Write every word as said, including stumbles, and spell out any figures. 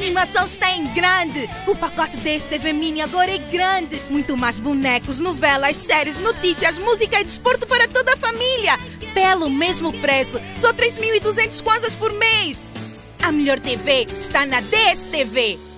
animação está em grande. O pacote D S T V Mini agora é grande. Muito mais bonecos, novelas, séries, notícias, música e desporto para toda a família. Pelo mesmo preço, só três mil e duzentos kwanzas por mês. A melhor T V está na D S T V.